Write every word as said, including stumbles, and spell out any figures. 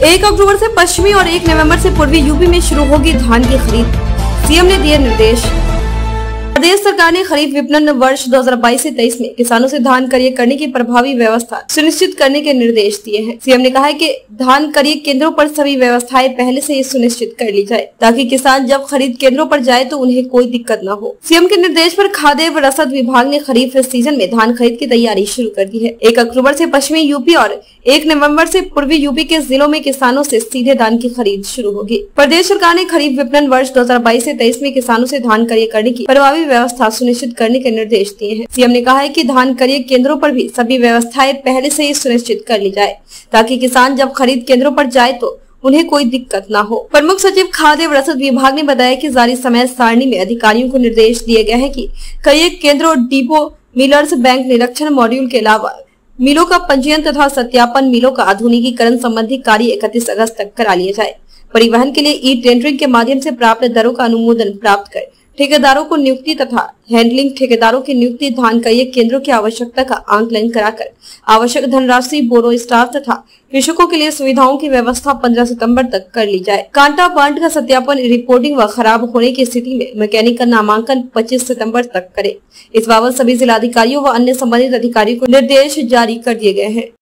एक अक्टूबर से पश्चिमी और एक नवंबर से पूर्वी यूपी में शुरू होगी धान की खरीद, सीएम ने दिए निर्देश। प्रदेश सरकार ने खरीफ विपणन वर्ष दो हज़ार बाईस से तेईस में किसानों से धान क्रय करने की प्रभावी व्यवस्था सुनिश्चित करने के निर्देश दिए हैं। सीएम ने कहा है कि धान क्रय केंद्रों पर सभी व्यवस्थाएं पहले से ही सुनिश्चित कर ली जाए, ताकि किसान जब खरीद केंद्रों पर जाए तो उन्हें कोई दिक्कत न हो। सीएम के निर्देश पर खाद्य व रसद विभाग ने खरीफ सीजन में धान खरीद की तैयारी शुरू कर दी है। एक अक्टूबर से पश्चिमी यूपी और एक नवंबर से पूर्वी यूपी के जिलों में किसानों से सीधे धान की खरीद शुरू होगी। प्रदेश सरकार ने खरीफ विपणन वर्ष दो हज़ार बाईस से तेईस में किसानों से धान क्रय करने की प्रभावी व्यवस्था सुनिश्चित करने के निर्देश दिए हैं। सीएम ने कहा है कि धान क्रय केंद्रों पर भी सभी व्यवस्थाएं पहले से ही सुनिश्चित कर ली जाए, ताकि किसान जब खरीद केंद्रों पर जाए तो उन्हें कोई दिक्कत न हो। प्रमुख सचिव खाद्य व रसद विभाग ने बताया कि जारी समय सारणी में अधिकारियों को निर्देश दिए गए हैं कि क्रय केंद्रों, डिपो, मिलर्स, बैंक निरीक्षण मॉड्यूल के अलावा मिलों का पंजीयन तथा सत्यापन, मिलों का आधुनिकीकरण संबंधी कार्य इकतीस अगस्त तक करा लिया जाए। परिवहन के लिए ई टेंडरिंग के माध्यम से प्राप्त दरों का अनुमोदन प्राप्त कर ठेकेदारों को नियुक्ति तथा हैंडलिंग ठेकेदारों की नियुक्ति, धान क्रय केंद्रों की आवश्यकता का आंकलन कराकर आवश्यक धनराशि, बोरो स्टाफ तथा कृषकों के लिए सुविधाओं की व्यवस्था पंद्रह सितंबर तक कर ली जाए। कांटा बांट का सत्यापन, रिपोर्टिंग व खराब होने की स्थिति में मैकेनिक का नामांकन पच्चीस सितंबर तक करे। इस बाबत सभी जिलाधिकारियों व अन्य संबंधित अधिकारियों को निर्देश जारी कर दिए गए हैं।